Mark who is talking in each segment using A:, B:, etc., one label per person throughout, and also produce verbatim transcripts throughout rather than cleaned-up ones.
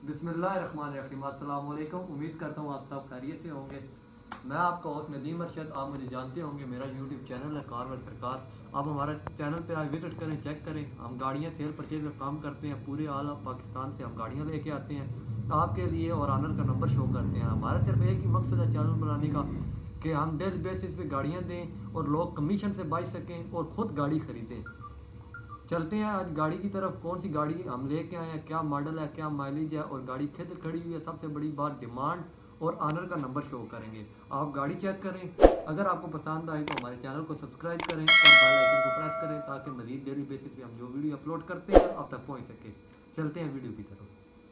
A: बिस्मिल्लाहिर्रहमानिर्रहीम। अस्सलाम वालेकुम। उम्मीद करता हूँ आप सब खैरियत से होंगे। मैं आपका होस्ट नदीम अरशद, आप मुझे जानते होंगे। मेरा यूट्यूब चैनल है कारवर सरकार। आप हमारे चैनल पे आए विज़िट करें, चेक करें। हम गाड़ियाँ सेल परचेज का काम करते हैं। पूरे आल ऑफ पाकिस्तान से हम गाड़ियाँ लेके आते हैं आपके लिए और आनर का नंबर शो करते हैं। हमारा सिर्फ एक ही मकसद है चैनल बनाने का कि हम डेली बेसिस पे गाड़ियाँ दें और लोग कमीशन से बेच सकें और ख़ुद गाड़ी ख़रीदें। चलते हैं आज गाड़ी की तरफ। कौन सी गाड़ी हम लेके आए हैं, क्या मॉडल है, क्या माइलेज है और गाड़ी किधर खड़ी हुई है। सबसे बड़ी बात डिमांड और आनर का नंबर शो करेंगे। आप गाड़ी चेक करें। अगर आपको पसंद आए तो हमारे चैनल को सब्सक्राइब करें और बेल आइकन को प्रेस करें ताकि मजीद डेली बेसिस पे हम जो वीडियो अपलोड करते हैं आप तक पहुंच सके। चलते हैं वीडियो की तरफ।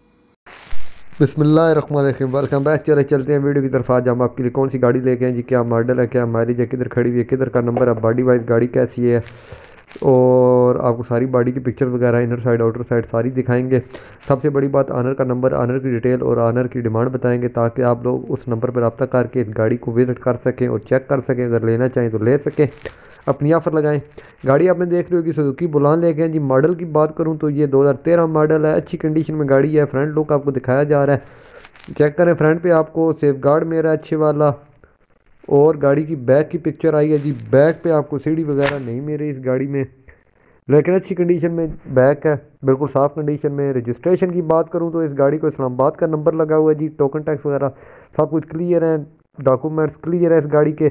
B: बिस्मिल्लाहिर्रहमानिर्रहीम। Welcome back. चले चलते हैं वीडियो की तरफ। आज हम आपके लिए कौन सी गाड़ी लेके आए जी, क्या मॉडल है, क्या माइलेज है, किधर खड़ी हुई है, किधर का नंबर है, बॉडी वाइज गाड़ी कैसी है और आपको सारी बॉडी की पिक्चर वगैरह इनर साइड आउटर साइड सारी दिखाएंगे। सबसे बड़ी बात आनर का नंबर, आनर की डिटेल और आनर की डिमांड बताएंगे ताकि आप लोग उस नंबर पर रब्ता करके इस गाड़ी को विजिट कर सकें और चेक कर सकें। अगर लेना चाहें तो ले सकें, अपनी ऑफ़र लगाएं। गाड़ी आपने देख रही होगी सुजुकी बुलान लेके हैं जी। मॉडल की बात करूं तो ये दो हज़ार तेरह मॉडल है। अच्छी कंडीशन में गाड़ी है। फ्रंट लुक आपको दिखाया जा रहा है, चेक करें। फ्रंट पे आपको सेफ गार्ड मेरा अच्छे वाला और गाड़ी की बैक की पिक्चर आई है जी। बैक पे आपको सीढ़ी वगैरह नहीं मेरे इस गाड़ी में, लेकिन अच्छी कंडीशन में बैक है, बिल्कुल साफ़ कंडीशन में। रजिस्ट्रेशन की बात करूं तो इस गाड़ी को इस्लामाबाद का नंबर लगा हुआ है जी। टोकन टैक्स वगैरह सब कुछ क्लियर है, डॉक्यूमेंट्स क्लियर है इस गाड़ी के।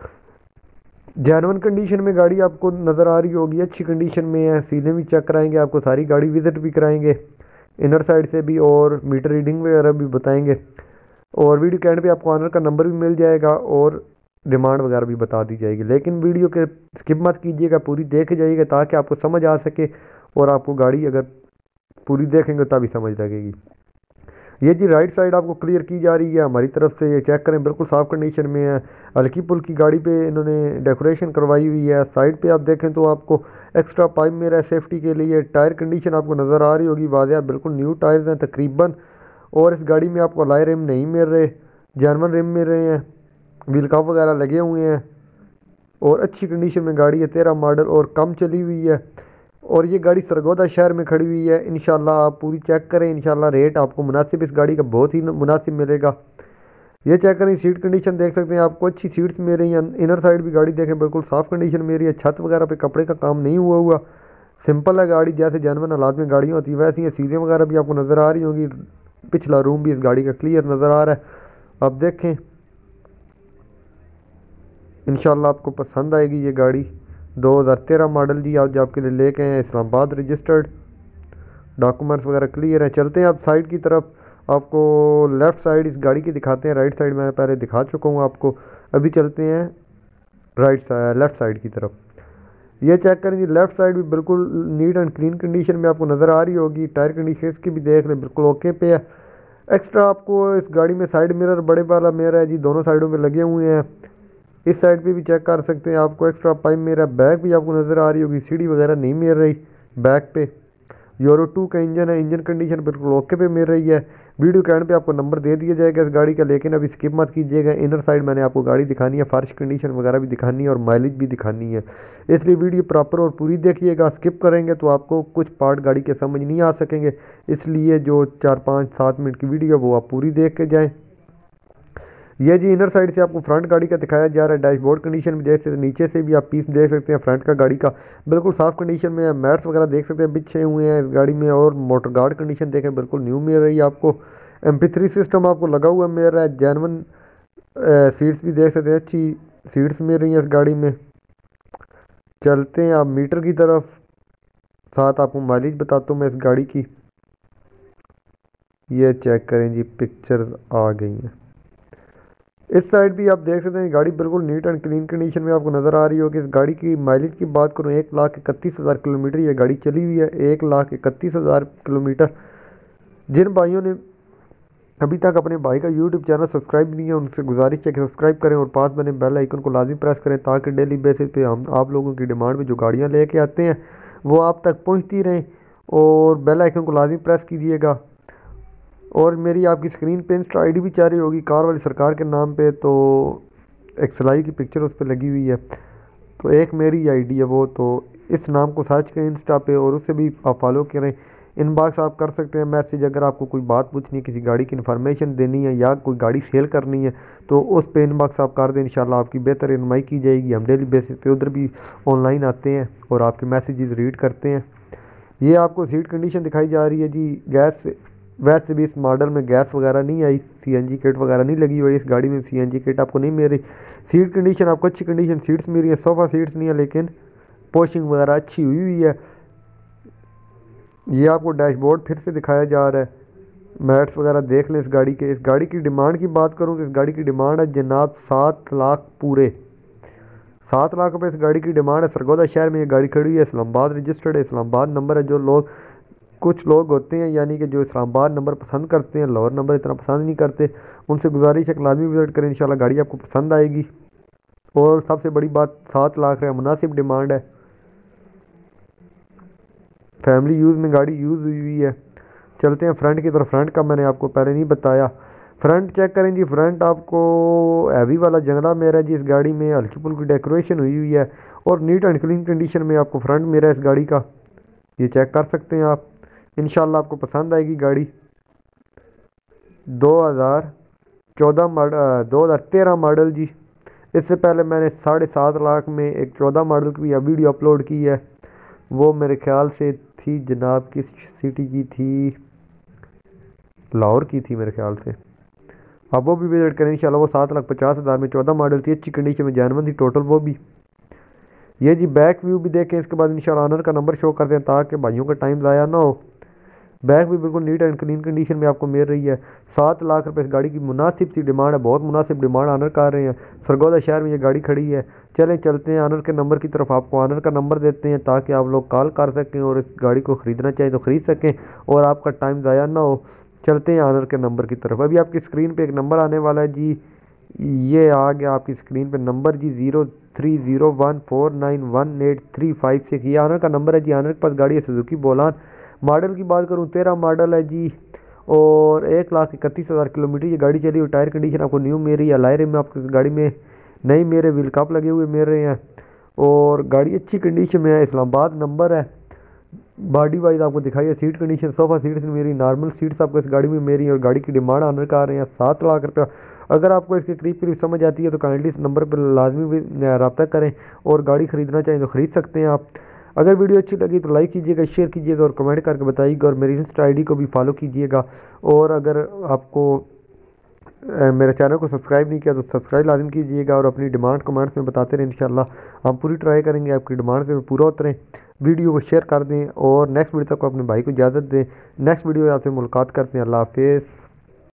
B: जेन्युइन कंडीशन में गाड़ी आपको नज़र आ रही होगी, अच्छी कंडीशन में है। सीलें भी चेक कराएंगे आपको, सारी गाड़ी विजिट भी कराएंगे इनर साइड से भी और मीटर रीडिंग वगैरह भी बताएंगे। और वीडियो के एंड पे आपको ऑनर का नंबर भी मिल जाएगा और डिमांड वगैरह भी बता दी जाएगी। लेकिन वीडियो के स्किप मत कीजिएगा, पूरी देख जाइएगा ताकि आपको समझ आ सके और आपको गाड़ी अगर पूरी देखेंगे तभी समझ लगेगी। ये जी राइट साइड आपको क्लियर की जा रही है हमारी तरफ से, ये चेक करें, बिल्कुल साफ़ कंडीशन में है। हल्की पुल्की गाड़ी पे इन्होंने डेकोरेशन करवाई हुई है। साइड पे आप देखें तो आपको एक्स्ट्रा पाइप मेरा है सेफ्टी के लिए। टायर कंडीशन आपको नज़र आ रही होगी वाज़िया, बिल्कुल न्यू टायर्स हैं तकरीबन। और इस गाड़ी में आपको अलाई रिम नहीं मिल रहे, जर्मन रिम मिल रहे हैं, व्हील कप वगैरह लगे हुए हैं और अच्छी कंडीशन में गाड़ी है। तेरह मॉडल और कम चली हुई है और ये गाड़ी सरगोदा शहर में खड़ी हुई है। इंशाल्लाह आप पूरी चेक करें, इंशाल्लाह रेट आपको मुनासिब इस गाड़ी का बहुत ही मुनासिब मिलेगा। ये चेक करें, सीट कंडीशन देख सकते हैं, आपको अच्छी सीट्स मिल रही हैं। इनर साइड भी गाड़ी देखें, बिल्कुल साफ़ कंडीशन में रही है। छत वगैरह पे कपड़े का काम नहीं हुआ हुआ, सिंपल है गाड़ी, जैसे जेन्युइन हालात में गाड़ियाँ होती है वैसी हैं। सीटें वगैरह भी आपको नज़र आ रही होंगी। पिछला रूम भी इस गाड़ी का क्लियर नज़र आ रहा है, आप देखें। इंशाल्लाह आपको पसंद आएगी ये गाड़ी। दो हज़ार तेरह मॉडल जी, आज आपके लिए लेके आए हैं, इस्लामाबाद रजिस्टर्ड, डॉक्यूमेंट्स वगैरह क्लियर है। चलते हैं आप साइड की तरफ, आपको लेफ़्ट साइड इस गाड़ी की दिखाते हैं। राइट साइड मैं पहले दिखा चुका हूँ आपको, अभी चलते हैं राइट साइड लेफ़्ट साइड की तरफ। ये चेक करेंगे, लेफ़्ट साइड भी बिल्कुल नीट एंड क्लीन कंडीशन में आपको नज़र आ रही होगी। टायर कंडीशन इसकी भी देख लें, बिल्कुल ओके पे है। एक्स्ट्रा आपको इस गाड़ी में साइड मिरर बड़े वाला मिरर है जी, दोनों साइडों में लगे हुए हैं। इस साइड पे भी चेक कर सकते हैं, आपको एक्स्ट्रा पाइप मेरा बैक भी आपको नज़र आ रही होगी। सीढ़ी वगैरह नहीं मिल रही बैक पे। यूरो टू का इंजन है, इंजन कंडीशन बिल्कुल ओके पे मिल रही है। वीडियो के एंड पे आपको नंबर दे दिया जाएगा इस गाड़ी का, लेकिन अभी स्किप मत कीजिएगा। इनर साइड मैंने आपको गाड़ी दिखानी है, फर्श कंडीशन वगैरह भी दिखानी है और माइलेज भी दिखानी है, इसलिए वीडियो प्रॉपर और पूरी देखिएगा। स्किप करेंगे तो आपको कुछ पार्ट गाड़ी के समझ नहीं आ सकेंगे, इसलिए जो चार पाँच सात मिनट की वीडियो वो आप पूरी देख के जाएँ। ये जी इनर साइड से आपको फ्रंट गाड़ी का दिखाया जा रहा है। डैशबोर्ड कंडीशन में देख सकते हैं, नीचे से भी आप पीस देख सकते हैं फ्रंट का गाड़ी का, बिल्कुल साफ़ कंडीशन में है। मैट्स वगैरह देख सकते हैं बिछे हुए हैं इस गाड़ी में। और मोटर गार्ड कंडीशन देखें, बिल्कुल न्यू मिल रही है आपको। एम पी थ्री सिस्टम आपको लगा हुआ मिल रहा है। जेन्युइन सीट्स भी देख सकते हैं, अच्छी सीट्स मिल रही हैं इस गाड़ी में। चलते हैं आप मीटर की तरफ, साथ आपको माइलेज बताता हूँ मैं इस गाड़ी की। ये चेक करें जी, पिक्चर आ गई हैं। इस साइड भी आप देख सकते हैं, गाड़ी बिल्कुल नीट एंड क्लीन कंडीशन में आपको नज़र आ रही होगी। इस गाड़ी की माइलेज की बात करूँ, एक लाख इकतीस हज़ार किलोमीटर ये गाड़ी चली हुई है। एक लाख इकतीस हज़ार किलोमीटर। जिन भाइयों ने अभी तक अपने भाई का यूट्यूब चैनल सब्सक्राइब नहीं है, उनसे गुजारिश है कि सब्सक्राइब करें और पास बने बेल आइकन को लाजमी प्रेस करें ताकि डेली बेसिस पे हम आप लोगों की डिमांड पे जो गाड़ियाँ लेके आते हैं वो आप तक पहुँचती रहें। और बेल आइकन को लाजमी प्रेस कीजिएगा। और मेरी आपकी स्क्रीन पे इंस्टा आईडी भी चाह रही होगी कार वाली सरकार के नाम पे, तो एक सिलाई की पिक्चर उस पर लगी हुई है, तो एक मेरी आईडी है वो, तो इस नाम को सर्च करें इंस्टा पे और उससे भी आप फॉलो करें। इनबॉक्स आप कर सकते हैं मैसेज। अगर आपको कोई बात पूछनी है, किसी गाड़ी की इन्फॉर्मेशन देनी है या कोई गाड़ी सेल करनी है तो उस पे इनबॉक्स आप कर दें, इंशाल्लाह आपकी बेहतर रहनुमाई की जाएगी। हम डेली बेसिस पे उधर भी ऑनलाइन आते हैं और आपके मैसेजेस रीड करते हैं। ये आपको सीट कंडीशन दिखाई जा रही है जी। गैस वैसे भी इस मॉडल में गैस वगैरह नहीं आई, सीएनजी किट वगैरह नहीं लगी हुई। इस गाड़ी में सीएनजी किट आपको नहीं मिल रही। सीट कंडीशन आपको अच्छी कंडीशन सीट्स मिल रही है, सोफ़ा सीट्स नहीं है लेकिन पोशिंग वगैरह अच्छी हुई हुई है। ये आपको डैशबोर्ड फिर से दिखाया जा रहा है। मैट्स वगैरह देख लें इस गाड़ी के। इस गाड़ी की डिमांड की बात करूँ तो इस गाड़ी की डिमांड है जनाब सात लाख पूरे सात लाख रुपए इस गाड़ी की डिमांड है। सरगोदा शहर में ये गाड़ी खड़ी है, इस्लामाबाद रजिस्टर्ड है, इस्लामाबाद नंबर है। जो लोग कुछ लोग होते हैं यानी कि जो इस्लामाबाद नंबर पसंद करते हैं, लाहौर नंबर इतना पसंद नहीं करते, उनसे गुजारिश है कि लाजमी विजिट करें, इंशाल्लाह गाड़ी आपको पसंद आएगी। और सबसे बड़ी बात सात लाख है, मुनासिब डिमांड है। फैमिली यूज़ में गाड़ी यूज़ हुई हुई है। चलते हैं फ्रंट की तरफ। फ्रंट का मैंने आपको पहले नहीं बताया। फ्रंट चेक करें जी। फ्रंट आपको हैवी वाला जंगला मेरा जी। इस गाड़ी में हल्की फुल्की डेकोरेशन हुई हुई है और नीट एंड क्लीन कंडीशन में आपको फ्रंट मेरा इस गाड़ी का ये चेक कर सकते हैं आप। इंशाल्लाह आपको पसंद आएगी गाड़ी। दो हज़ार चौदह मॉडल दो हज़ार तेरह मॉडल जी। इससे पहले मैंने साढ़े सात लाख में एक चौदह मॉडल की वीडियो अपलोड की है। वो मेरे ख्याल से थी जनाब किस सिटी की थी, लाहौर की थी मेरे ख्याल से। आप वो भी विजिट करें इंशाल्लाह। वो सात लाख पचास हज़ार में चौदह मॉडल थी, अच्छी कंडीशन में, जानवन थी टोटल वो भी। ये जी बैक व्यू भी देखें। इसके बाद इंशाल्लाह ऑनर का नंबर शो कर दें ताकि भाइयों का टाइम ज़ाया ना हो। बैक भी बिल्कुल नीट एंड क्लीन कंडीशन में आपको मिल रही है। सात लाख रुपए इस गाड़ी की मुनासिब सी डिमांड है, बहुत मुनासिब डिमांड ऑनर कर रहे हैं। सरगोदा शहर में ये गाड़ी खड़ी है। चलें चलते हैं ऑनर के नंबर की तरफ। आपको ऑनर का नंबर देते हैं ताकि आप लोग कॉल कर सकें और इस गाड़ी को ख़रीदना चाहें तो ख़रीद सकें और आपका टाइम ज़ाया ना हो। चलते हैं ऑनर के नंबर की तरफ। अभी आपकी स्क्रीन पे एक नंबर आने वाला है जी। ये आ गया आपकी स्क्रीन पे नंबर जी, zero three zero one four nine one eight three five six. ये ऑनर का नंबर है जी। ऑनर के पास गाड़ी है सुजुकी बोलान। मॉडल की बात करूँ तेरह मॉडल है जी और एक लाख इकतीस हज़ार किलोमीटर ये गाड़ी चली हुई। टायर कंडीशन आपको न्यू मेरी है। लायरे में आपको गाड़ी में नई मेरे व्हील कप लगे हुए मेरे हैं और गाड़ी अच्छी कंडीशन में है। इस्लामाबाद नंबर है। बॉडी वाइज आपको दिखाई है। सीट कंडीशन सोफ़ा सीट्स मेरी, नॉर्मल सीट्स आपको इस गाड़ी में मेरी और गाड़ी की डिमांड ऑनर का आ रहे हैं सात लाख रुपया। अगर आपको इसके करीब करीब समझ आती है तो काइंडली इस नंबर पर लाजमी रब्ता करें और गाड़ी ख़रीदना चाहें तो ख़रीद सकते हैं आप। अगर वीडियो अच्छी लगी तो लाइक कीजिएगा, शेयर कीजिएगा और कमेंट करके बताइएगा और मेरी इंस्टा आईडी को भी फॉलो कीजिएगा। और अगर आपको मेरे चैनल को सब्सक्राइब नहीं किया तो सब्सक्राइब लाजिम कीजिएगा और अपनी डिमांड कमेंट्स में बताते रहें। इंशाल्लाह हम पूरी ट्राई करेंगे आपकी डिमांड से पूरा उतरें। वीडियो को शेयर कर दें और नेक्स्ट वीडियो तक अपने भाई को इजाज़त दें। नेक्स्ट वीडियो में आपसे मुलाकात करते हैं। अल्लाह हाफिज़।